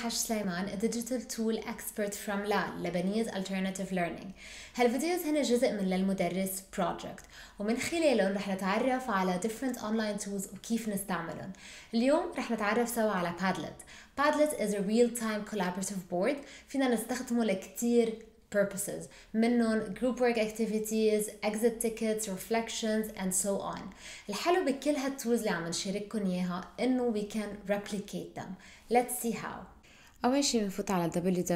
حش سليمان a digital tool expert from L.A.L Lebanese Alternative Learning. هالفيديوز هن جزء من للمدرس project ومن خلالهم رح نتعرف على different online tools وكيف نستعملهم. اليوم رح نتعرف سوا على Padlet. Padlet is a real-time collaborative board فينا نستخدمه لكتير purposes منهم group work activities, exit tickets, reflections and so on. الحلو بكل هالتولز اللي عم نشارككم اياها انه we can replicate them. Let's see how. أول شي بنفوت على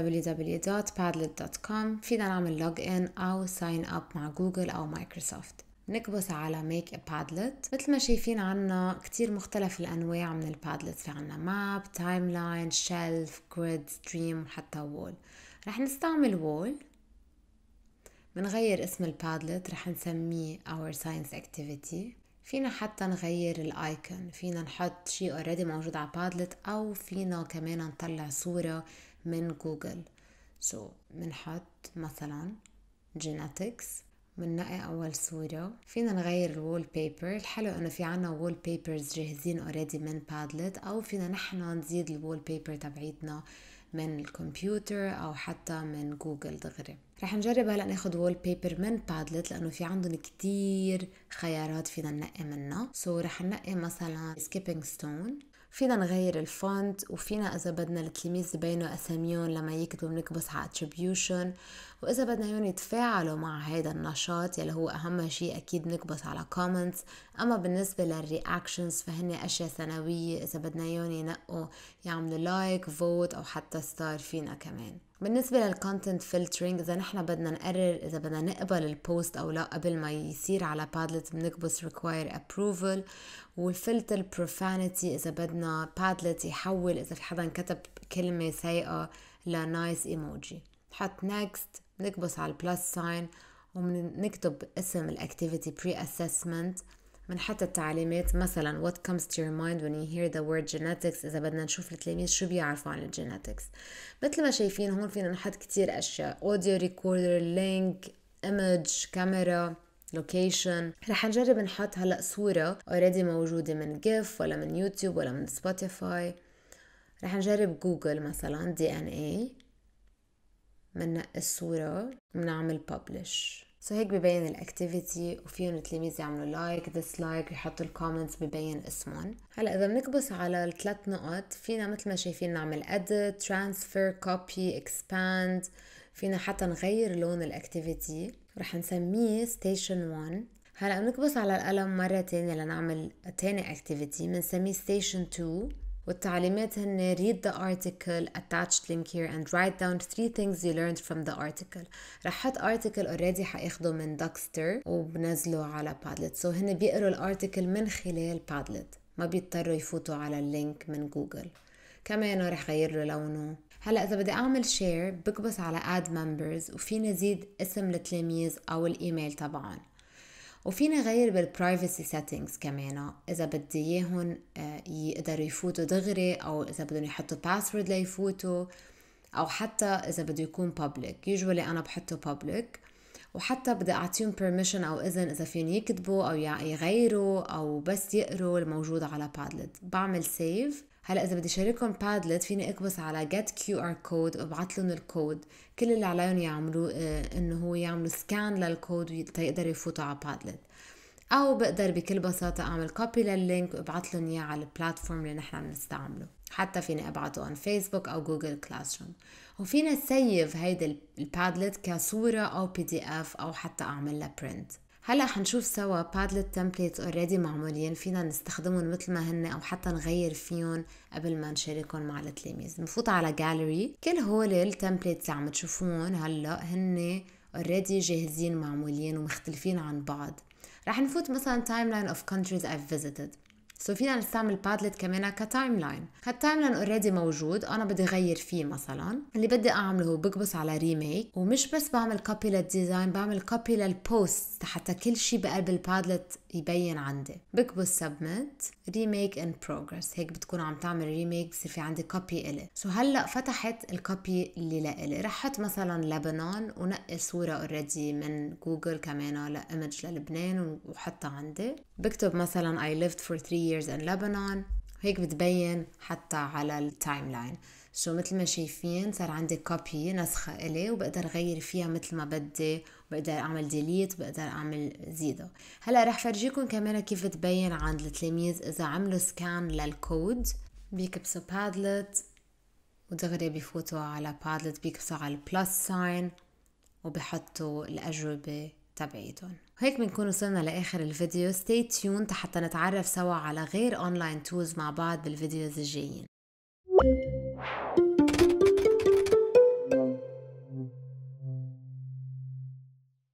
www.padlet.com. فينا نعمل login أو sign up مع جوجل أو مايكروسوفت. نكبس على make a padlet. مثل ما شايفين عنا كتير مختلف الأنواع من البادلت. في عنا map, timeline, shelf, grid, stream وحتى wall. رح نستعمل wall. منغير اسم البادلت رح نسميه our science activity. فينا حتى نغير الايكون، فينا نحط شيء already موجود على بادلت او فينا كمان نطلع صورة من جوجل. منحط مثلا genetics، مننقي اول صورة. فينا نغير الوول بيبر. الحلو انه في عنا وول بيبرز جاهزين already من بادلت، او فينا نحن نزيد الوول بيبر تبعيتنا من الكمبيوتر او حتى من جوجل دغري. رح نجرب هلا ناخد وول بيبر من بادلت لانه في عندهم كتير خيارات فينا ننقي منها. رح ننقي مثلا skipping stone. فينا نغير الفونت، وفينا اذا بدنا التلاميذ يبينوا اساميهم لما يكتبوا بنكبس على attribution، واذا بدنا يون يتفاعلوا مع هيدا النشاط يلي هو اهم شيء اكيد نكبس على comments. اما بالنسبه للرياكشنز فهن اشياء ثانويه، اذا بدنا يون ينقوا يعملوا لايك فوت او حتى ستار فينا كمان. بالنسبة للكونتنت فلترينج، إذا نحن بدنا نقرر إذا بدنا نقبل البوست أو لا قبل ما يصير على بادلت بنكبس require approval. والفلتر profanity إذا بدنا بادلت يحول إذا في حدا كتب كلمة سيئة لنايس ايموجي. حط next، نكبس على البلس ساين ونكتب اسم الاكتيفيتي pre-assessment. منحط التعليمات مثلا what comes to your mind when you hear the word genetics، إذا بدنا نشوف التلاميذ شو بيعرفوا عن الجيناتكس. مثل ما شايفين هون فينا نحط كتير أشياء audio recorder, link, image, camera, location. رح نجرب نحط هلأ صورة already موجودة من GIF ولا من يوتيوب ولا من سبوتيفاي. رح نجرب جوجل مثلا DNA، مننقي الصورة ومنعمل publish. هيك ببين الاكتيفيتي وفيهم التلاميذ يعملوا لايك ديسلايك يحطوا الكومنتس ببين اسمهم. هلا اذا بنكبس على الثلاث نقط فينا مثل ما شايفين نعمل edit, transfer, copy, expand. فينا حتى نغير لون الاكتيفيتي، رح نسميه station 1. هلا بنكبس على القلم مرة تانية لنعمل تاني اكتيفيتي بنسميه station 2. والتعليمات هن read the article attached link here and write down 3 things you learned from the article. رح حط article already حاخده من Duckster وبنزله على Padlet. هن بيقروا الارتيكل من خلال Padlet، ما بيضطروا يفوتوا على اللينك من جوجل. كمان رح غير له لونه. هلا اذا بدي اعمل شير بكبس على add members وفيني زيد اسم التلاميذ او الايميل تبعهم. وفينا غير بالبرايفسي سيتنجز كمان اذا بدي اياهم يقدروا يفوتوا دغري، او اذا بدهم يحطوا باسورد ليفوتوا، او حتى اذا بده يكون public. usually انا بحطه public، وحتى بدي اعطيهم permission او اذن اذا فين يكتبوا او يغيروا او بس يقروا الموجود على بادلت. بعمل سيف. هلا اذا بدي شاركهم بادلت فيني اكبس على get QR code وابعث لهم الكود. كل اللي عليهم يعملوه انه هو يعملوا سكان للكود ويقدروا يفوتوا على بادلت، او بقدر بكل بساطه اعمل كوبي لللينك وابعث لهم اياه على البلاتفورم اللي نحن بنستعمله. حتى فيني ابعته عن فيسبوك او جوجل كلاس روم. وفينا سيف هيدا البادلت كصوره او PDF او حتى اعمل لها برنت. هلا حنشوف سوا بادلت تمبليتس اوريدي معمولين فينا نستخدمهم مثل ما هن او حتى نغير فيهم قبل ما نشاركهم مع التلاميذ. نفوت على جاليري. كل هول التمبليتس اللي عم تشوفون هلا هن اوريدي جاهزين معمولين ومختلفين عن بعض. رح نفوت مثلا timeline of countries I've visited. فينا نستعمل بادلت كمان كتايم لاين. هالتايم لاين اوريدي موجود، انا بدي غير فيه. مثلا اللي بدي اعمله هو بكبس على ريميك، ومش بس بعمل كوبي للديزاين، بعمل كوبي للبوست حتى كل شيء بقلب البادلت يبين عندي. بكبس سبميت ريميك ان بروجرس. هيك بتكون عم تعمل ريميك بصير في عندي كوبي الي. هلا فتحت الكوبي اللي لإلي. رح حط مثلا لبنان ونقي صوره اوريدي من جوجل كمان لايمج للبنان وحطها عندي. بكتب مثلا I lived for 3 years in Lebanon. هيك بتبين حتى على التايم لاين. شو مثل ما شايفين صار عندي كوبي نسخة إلي وبقدر أغير فيها مثل ما بدي، وبقدر أعمل ديليت وبقدر أعمل زيادة. هلأ رح فرجيكم كمان كيف تبين عند التلاميذ إذا عملوا سكان للكود. بيكبسوا بادلت ودغري بيفوتوا على بادلت، بيكبسوا على البلس ساين وبيحطوا الأجوبة تبعيتهم. هيك بنكون وصلنا لآخر الفيديو. stay tuned حتى نتعرف سوا على غير أونلاين تولز مع بعض بالفيديوز الجايين.